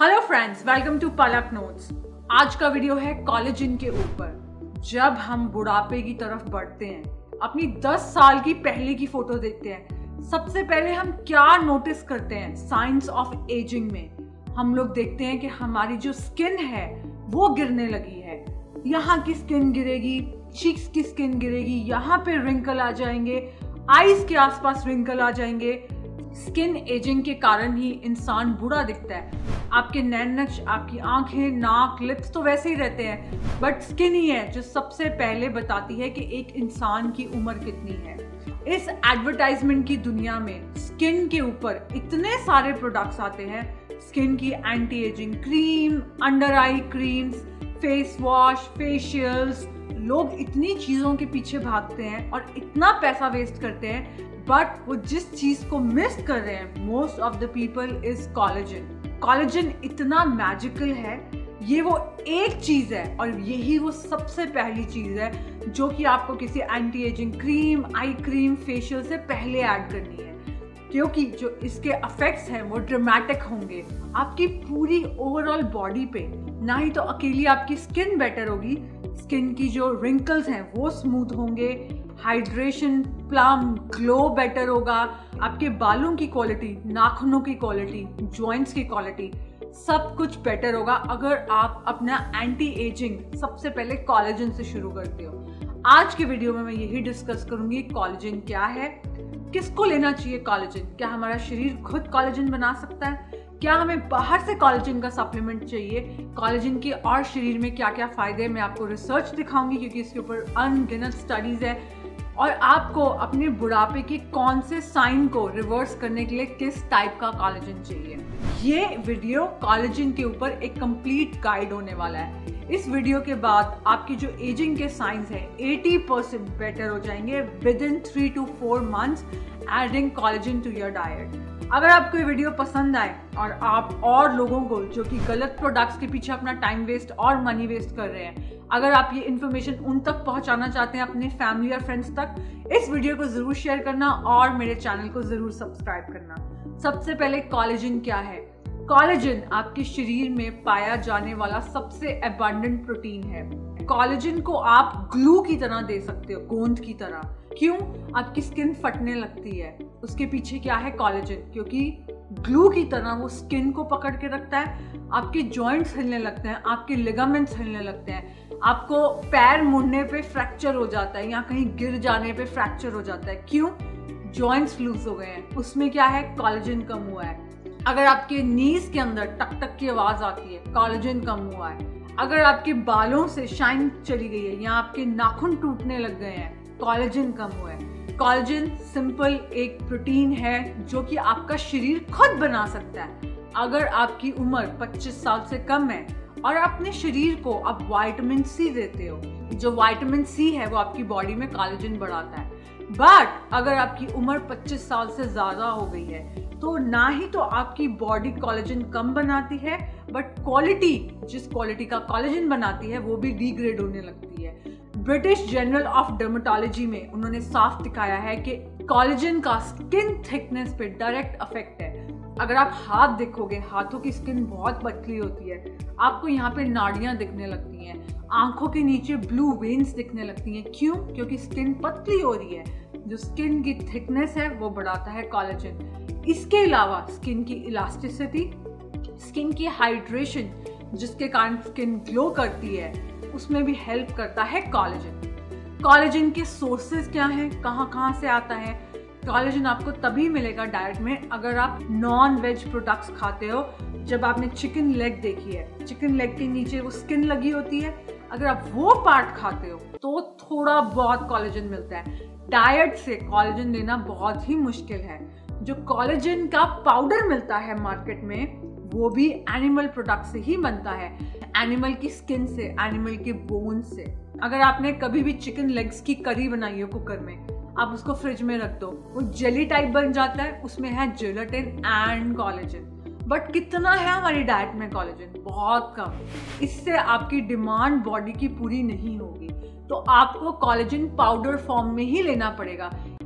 Hello friends, welcome to Palak notes. आज का video है कोलेजन के ऊपर। जब हम बुढ़ापे की तरफ बढ़ते हैं, अपनी 10 साल की पहले की फोटो देखते हैं, सबसे पहले हम क्या नोटिस करते हैं? साइंस ऑफ एजिंग में हम लोग देखते हैं कि हमारी जो स्किन है वो गिरने लगी है। यहाँ की स्किन गिरेगी, चीक्स की स्किन गिरेगी, यहाँ पे रिंकल आ जाएंगे, आईज के आसपास रिंकल आ जाएंगे। स्किन एजिंग के कारण ही इंसान बूढ़ा दिखता है। आपके नैन नक्श, आपकी आंखें, नाक, लिप्स तो वैसे ही रहते हैं, बट स्किन ही है जो सबसे पहले बताती है कि एक इंसान की उम्र कितनी है। इस एडवर्टाइजमेंट की दुनिया में स्किन के ऊपर इतने सारे प्रोडक्ट्स आते हैं। स्किन की anti ageing cream, under eye creams, face wash, facials. लोग इतनी चीजों के पीछे भागते हैं और इतना पैसा वेस्ट करते हैं, बट वो जिस चीज को मिस कर रहे हैं most of the people is collagen. Collagen इतना मैजिकल है, ये वो एक चीज है और यही वो सबसे पहली चीज है जो कि आपको किसी anti ageing cream, eye cream, facial से पहले ऐड करनी है, क्योंकि जो इसके इफेक्ट्स हैं वो ड्रामेटिक होंगे आपकी पूरी ओवरऑल बॉडी पे। ना ही तो अकेली आपकी स्किन बेटर होगी, स्किन की जो रिंकल्स हैं वो स्मूथ होंगे, हाइड्रेशन, प्लम, ग्लो बेटर होगा, आपके बालों की क्वालिटी, नाखूनों की क्वालिटी, जॉइंट्स की क्वालिटी, सब कुछ बेटर होगा अगर आप अपना एंटी एजिंग सबसे पहले कोलेजन से शुरू करते हो। आज के वीडियो में मैं यही डिस्कस करूंगी कोलेजन क्या है, किसको लेना चाहिए कोलेजन, क्या हमारा शरीर खुद कोलेजन बना सकता है, क्या हमें बाहर से कोलेजन का सप्लीमेंट चाहिए, कोलेजन के और शरीर में क्या क्या फायदे, मैं आपको रिसर्च दिखाऊंगी क्योंकि इसके ऊपर अनगिनत स्टडीज है, और आपको अपने बुढ़ापे के कौन से साइन को रिवर्स करने के लिए किस टाइप का कोलेजन चाहिए। ये वीडियो कोलेजन के ऊपर एक कंप्लीट गाइड होने वाला है। इस वीडियो के बाद आपकी जो एजिंग के साइंस हैं 80% बेटर हो जाएंगे within 3 to 4 months adding collagen to your diet. अगर आपको ये वीडियो पसंद आए और आप और लोगों को जो कि गलत प्रोडक्ट्स के पीछे अपना टाइम वेस्ट और मनी वेस्ट कर रहे हैं, अगर आप ये इन्फॉर्मेशन उन तक पहुंचाना चाहते हैं अपने फैमिली और फ्रेंड्स तक, इस वीडियो को जरूर शेयर करना और मेरे चैनल को जरूर सब्सक्राइब करना। सबसे पहले कोलेजन क्या है? कोलेजन आपके शरीर में पाया जाने वाला सबसे एबंडेंट प्रोटीन है। कोलेजन को आप ग्लू की तरह दे सकते हो, गोंद की तरह। क्यों? आपकी स्किन फटने लगती है, उसके पीछे क्या है? कोलेजन। क्योंकि ग्लू की तरह वो स्किन को पकड़ के रखता है, आपके जॉइंट्स हिलने लगते हैं, आपके लिगामेंट्स हिलने लगते हैं, आपको पैर मुड़ने पे फ्रैक्चर हो जाता है या कहीं गिर जाने पे फ्रैक्चर हो जाता है। क्यों? जॉइंट्स लूज हो गए हैं, उसमें क्या है? कोलेजन कम हुआ है। अगर आपके नीज के अंदर टक टक की आवाज आती है, कोलेजन कम हुआ है। अगर आपके बालों से शाइन चली गई है या आपके नाखून टूटने लग गए हैं, कोलेजन कम हुआ है। कोलेजन सिंपल एक प्रोटीन है जो कि आपका शरीर खुद बना सकता है। अगर आपकी उम्र 25 साल से कम है और अपने शरीर को आप विटामिन सी देते हो, जो विटामिन सी है वो आपकी बॉडी में कोलेजन बढ़ाता है। बट अगर आपकी उम्र 25 साल से ज्यादा हो गई है तो ना ही तो आपकी बॉडी कोलेजन कम बनाती है, बट क्वालिटी, जिस क्वालिटी का कोलेजन बनाती है वो भी डिग्रेड होने लगती है। ब्रिटिश जर्नल ऑफ डर्मेटोलॉजी में उन्होंने साफ दिखाया है कि कोलेजन का स्किन थिकनेस पे डायरेक्ट इफेक्ट है। अगर आप हाथ देखोगे, हाथों की स्किन बहुत पतली होती है, आपको यहाँ पे नाड़ियां दिखने लगती हैं, आंखों के नीचे ब्लू वेन्स दिखने लगती हैं। क्यों? क्योंकि स्किन पतली हो रही है। जो स्किन की थिकनेस है वो बढ़ाता है कोलेजन। इसके अलावा स्किन की इलास्टिसिटी, स्किन की हाइड्रेशन, जिसके कारण स्किन ग्लो करती है, उसमें भी हेल्प करता है कोलेजन। कोलेजन के सोर्सेज क्या हैं, कहाँ से आता है? कोलेजन आपको तभी मिलेगा डाइट में अगर आप नॉन वेज प्रोडक्ट्स खाते हो। जब आपने चिकन लेग देखी है, चिकन लेग के नीचे वो स्किन लगी होती है, अगर आप वो पार्ट खाते हो तो थोड़ा बहुत कोलेजन मिलता है। डाइट से कोलेजन लेना बहुत ही मुश्किल है। जो कोलेजन का पाउडर मिलता है मार्केट में वो भी एनिमल प्रोडक्ट से ही बनता है, एनिमल की स्किन से, एनिमल के बोन से। अगर आपने कभी भी चिकन लेग्स की करी बनाई हो कुकर में, आप उसको फ्रिज में रख दो, वो जेली टाइप बन जाता है, उसमें है जेलेटिन एंड कोलेजन। बट कितना है हमारी डाइट में कोलेजन? बहुत कम। इससे आपकी डिमांड बॉडी की पूरी नहीं होगी, तो आपको कोलेजन पाउडर फॉर्म में ही लेना पड़ेगा।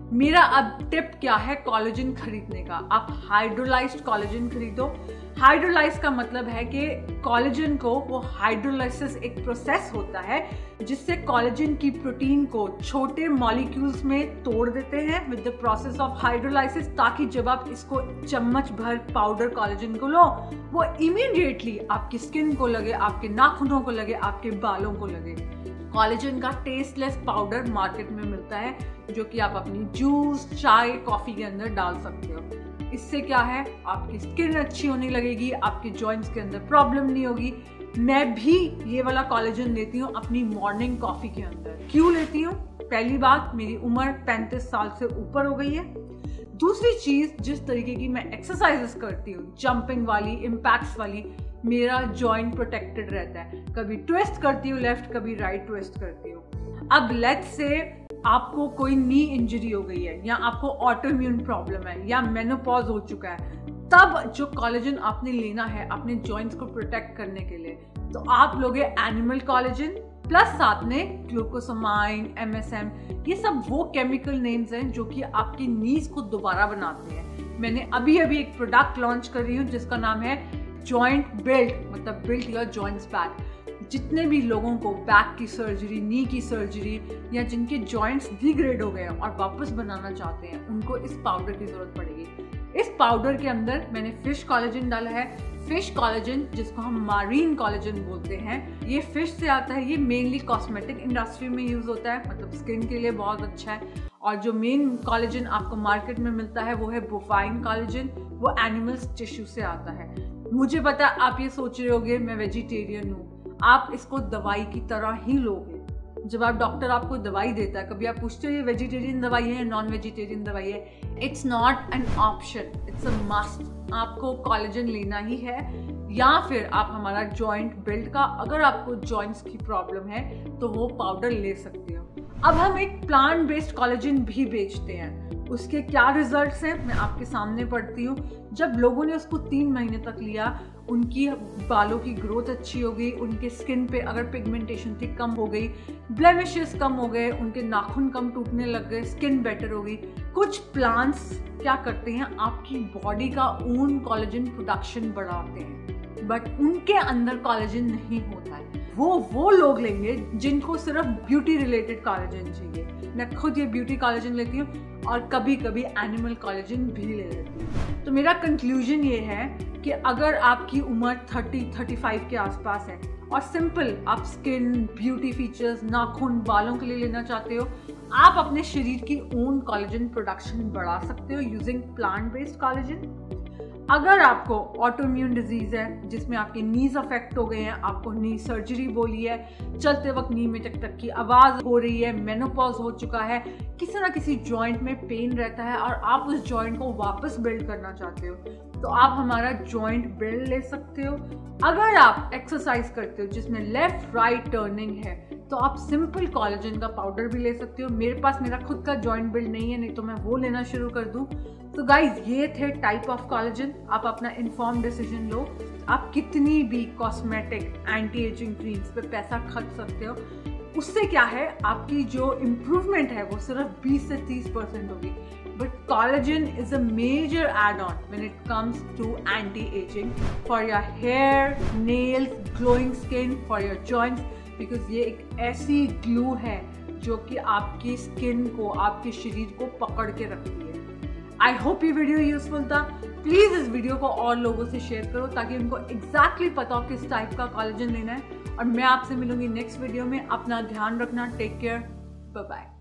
मेरा अब टिप क्या है कोलेजन खरीदने का, आप हाइड्रोलाइज्ड कोलेजन खरीदो। हाइड्रोलाइज का मतलब है कि कोलेजन को वो हाइड्रोलाइसिस एक प्रोसेस होता है जिससे कोलेजन की प्रोटीन को छोटे मॉलिक्यूल्स में तोड़ देते हैं with the process of hydrolysis, ताकि जब आप इसको चम्मच भर पाउडर कोलेजन को लो वो इमीडिएटली आपकी स्किन को लगे, आपके नाखूनों को लगे, आपके बालों को लगे। कोलेजन का टेस्टलेस पाउडर मार्केट में मिलता है जो कि आप अपनी जूस, चाय, कॉफी के अंदर डाल सकते हो। इससे क्या है, आपकी स्किन अच्छी होने लगेगी, आपके जॉइंट्स के अंदर प्रॉब्लम नहीं होगी। मैं भी ये वाला कोलेजन लेती हूँ अपनी मॉर्निंग कॉफी के अंदर। क्यों लेती हूँ? पहली बात, मेरी उम्र 35 साल से ऊपर हो गई है। दूसरी चीज, जिस तरीके की मैं एक्सरसाइजेस करती हूँ, जंपिंग वाली, इम्पैक्ट्स वाली, मेरा जॉइंट प्रोटेक्टेड रहता है। कभी ट्विस्ट करती हूँ लेफ्ट, कभी राइट ट्विस्ट करती हूँ। अब लेट्स से आपको कोई नी इंजरी हो गई है या आपको ऑटोइम्यून प्रॉब्लम है या मेनोपॉज हो चुका है, तब जो कोलेजन आपने लेना है अपने जॉइंट्स को प्रोटेक्ट करने के लिए, तो आप लोगे एनिमल कोलेजन प्लस साथ में ग्लूकोसामाइन, MSM, ये सब वो केमिकल नेम्स हैं जो कि आपकी नीज को दोबारा बनाते हैं। मैंने अभी एक प्रोडक्ट लॉन्च कर रही हूँ जिसका नाम है जॉइंट बिल्ड, मतलब बिल्ड योर जॉइंट्स बैक। जितने भी लोगों को बैक की सर्जरी, नी की सर्जरी या जिनके जॉइंट्स डिग्रेड हो गए हैं और वापस बनाना चाहते हैं, उनको इस पाउडर की जरूरत पड़ेगी। इस पाउडर के अंदर मैंने फिश कोलेजन डाला है। फिश कोलेजन, जिसको हम मारीन कोलेजन बोलते हैं, ये फिश से आता है। ये मेनली कॉस्मेटिक इंडस्ट्री में यूज होता है, मतलब स्किन के लिए बहुत अच्छा है। और जो मेन कोलेजन आपको मार्केट में मिलता है वो है बोफाइन कोलेजन, वो एनिमल्स टिश्यू से आता है। मुझे पता है आप ये सोच रहे होगे मैं वेजिटेरियन हूँ, आप इसको दवाई की तरह ही लोगे। जब आप डॉक्टर आपको दवाई देता है, कभी आप पूछते हो ये वेजिटेरियन दवाई है या नॉन वेजिटेरियन दवाई है? It's not an option, it's a must. आपको कोलेजन लेना ही है, या फिर आप हमारा जॉइंट बिल्ड का, अगर आपको जॉइंट्स की प्रॉब्लम है तो वो पाउडर ले सकते हो। अब हम एक प्लांट बेस्ड कोलेजन भी बेचते हैं। उसके क्या रिजल्ट्स हैं मैं आपके सामने पढ़ती हूँ। जब लोगों ने उसको 3 महीने तक लिया, उनकी बालों की ग्रोथ अच्छी हो गई, उनके स्किन पे अगर पिगमेंटेशन थी कम हो गई, ब्लेमिशेस कम हो गए, उनके नाखून कम टूटने लग गए, स्किन बेटर हो गई। कुछ प्लांट्स क्या करते हैं, आपकी बॉडी का ओन कोलेजन प्रोडक्शन बढ़ाते हैं, बट उनके अंदर कोलेजन नहीं होता है। वो लोग लेंगे जिनको सिर्फ ब्यूटी रिलेटेड कोलेजन चाहिए। मैं खुद ये ब्यूटी कोलेजन लेती हूँ और कभी कभी एनिमल कोलेजन भी ले लेती हूँ। तो मेरा कंक्लूजन ये है कि अगर आपकी उम्र 30-35 के आसपास है और सिंपल आप स्किन, ब्यूटी फीचर्स, नाखून, बालों के लिए लेना चाहते हो, आप अपने शरीर की ओन कोलेजन प्रोडक्शन बढ़ा सकते हो यूजिंग प्लांट बेस्ड कोलेजन। अगर आपको ऑटोइम्यून डिजीज है जिसमें आपके नीज अफेक्ट हो गए हैं, आपको नी सर्जरी बोली है, चलते वक्त नी में टक की आवाज हो रही है, मेनोपॉज हो चुका है, किसी ना किसी जॉइंट में पेन रहता है और आप उस जॉइंट को वापस बिल्ड करना चाहते हो, तो आप हमारा जॉइंट बिल्ड ले सकते हो। अगर आप एक्सरसाइज करते हो जिसमें लेफ्ट राइट टर्निंग है, तो आप सिंपल कोलेजन का पाउडर भी ले सकते हो। मेरे पास मेरा खुद का जॉइंट बिल्ड नहीं है, नहीं तो मैं वो लेना शुरू कर दूं। तो गाइज, ये थे टाइप ऑफ कोलेजन। आप अपना इन्फॉर्म डिसीजन लो। आप कितनी भी कॉस्मेटिक, एंटी एजिंग क्रीम्स पे पैसा खर्च सकते हो, उससे क्या है, आपकी जो इम्प्रूवमेंट है वो सिर्फ 20 से 30% होगी। But collagen is a major add on when it comes to anti ageing for your hair, nails, glowing skin, for your joints, because ये एक ऐसी ग्लू है जो कि आपकी स्किन को, आपके शरीर को पकड़ के रखती है। आई होप ये वीडियो यूजफुल था। प्लीज इस वीडियो को और लोगों से शेयर करो ताकि उनको एग्जैक्टली पता हो किस टाइप का कोलेजन लेना है। और मैं आपसे मिलूंगी नेक्स्ट वीडियो में। अपना ध्यान रखना। Take care, bye bye.